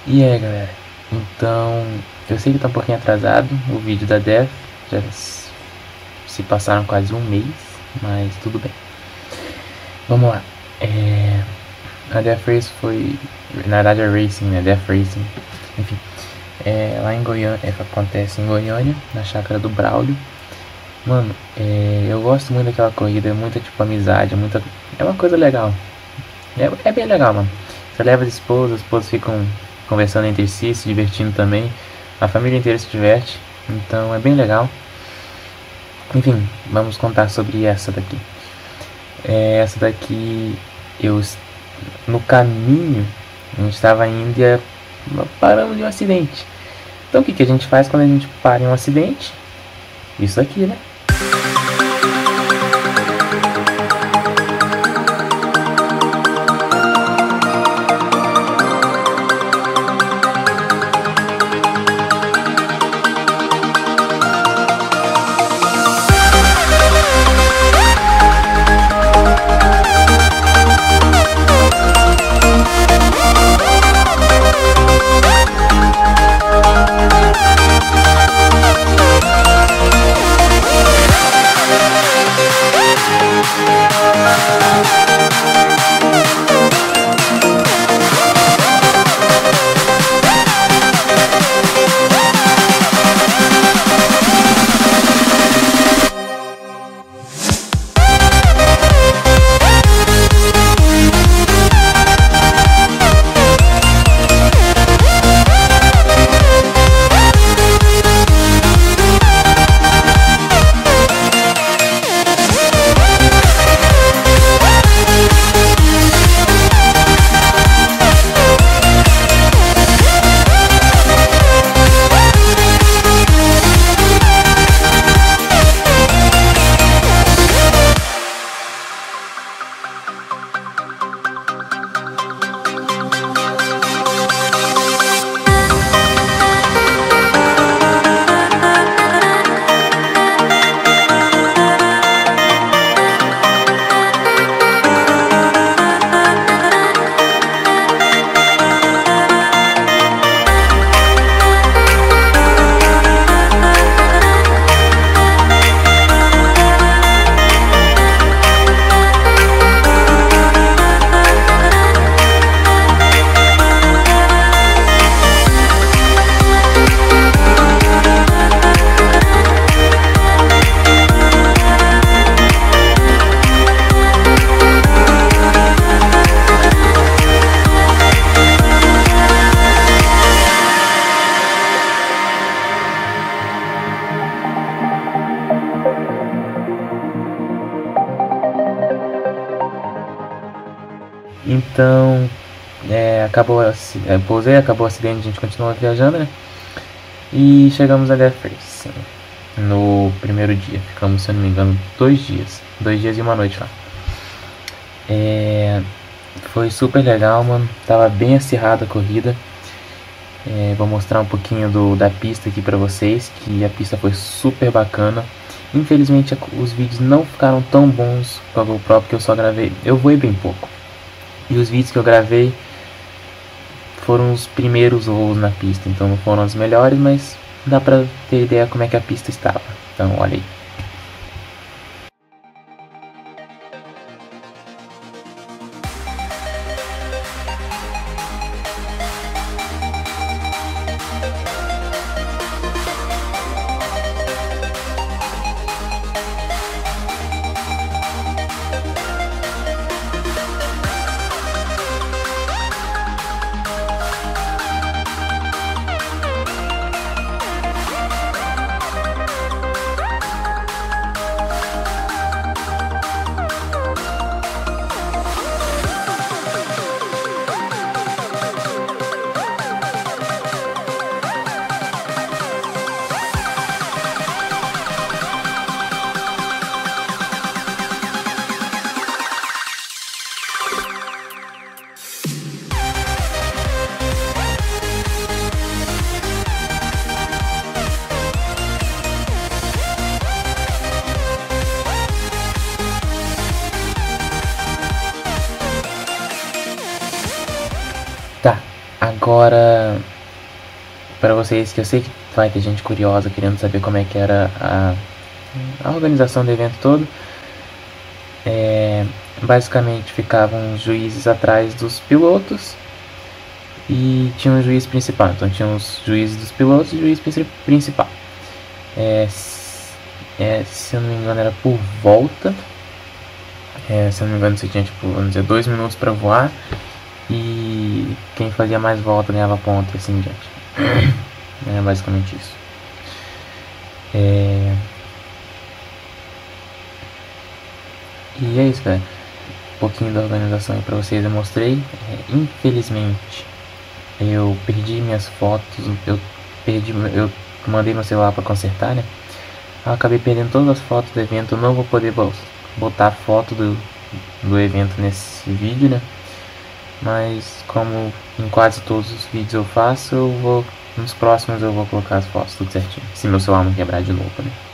E aí, galera, então eu sei que tá um pouquinho atrasado o vídeo da Death, já se passaram quase um mês, mas tudo bem. Vamos lá. A Death Race foi, na verdade é Racing, né? Death Racing, enfim. Lá em Goiânia, acontece em Goiânia, na chácara do Braulio. Mano, eu gosto muito daquela corrida, é muita tipo amizade, é uma coisa legal. É bem legal, mano. Você leva as esposas ficam conversando entre si, se divertindo também. A família inteira se diverte, então é bem legal. Enfim, vamos contar sobre essa daqui. Essa daqui, no caminho, a gente estava indo e paramos de um acidente. Então o que a gente faz quando a gente para em um acidente? Isso aqui, né? Então, pousei, acabou o acidente, a gente continuou viajando, né? E chegamos a Death Race no primeiro dia. Ficamos, se eu não me engano, 2 dias. 2 dias e uma noite lá. Foi super legal, mano. Tava bem acirrada a corrida. Vou mostrar um pouquinho da pista aqui pra vocês, que a pista foi super bacana. Infelizmente os vídeos não ficaram tão bons com a GoPro, porque eu só gravei, eu voei bem pouco. E os vídeos que eu gravei foram os primeiros voos na pista, então não foram os melhores, mas dá pra ter ideia como é que a pista estava. Então olha aí. Agora, para vocês, que eu sei que vai ter gente curiosa querendo saber como é que era a organização do evento todo, basicamente ficavam os juízes atrás dos pilotos e tinha um juiz principal. Então tinha os juízes dos pilotos e o juiz principal. Se eu não me engano era por volta. Se eu não me engano você tinha, tipo, vamos dizer, 2 minutos para voar, e quem fazia mais volta ganhava ponto e assim em diante. É basicamente isso. E é isso, galera. Um pouquinho da organização aí pra vocês eu mostrei. Infelizmente eu perdi minhas fotos. Eu mandei meu celular para consertar, né? Eu acabei perdendo todas as fotos do evento. Eu não vou poder botar foto do evento nesse vídeo, né? Mas como em quase todos os vídeos eu faço, nos próximos eu vou colocar as fotos tudo certinho, se meu celular não quebrar de novo, né?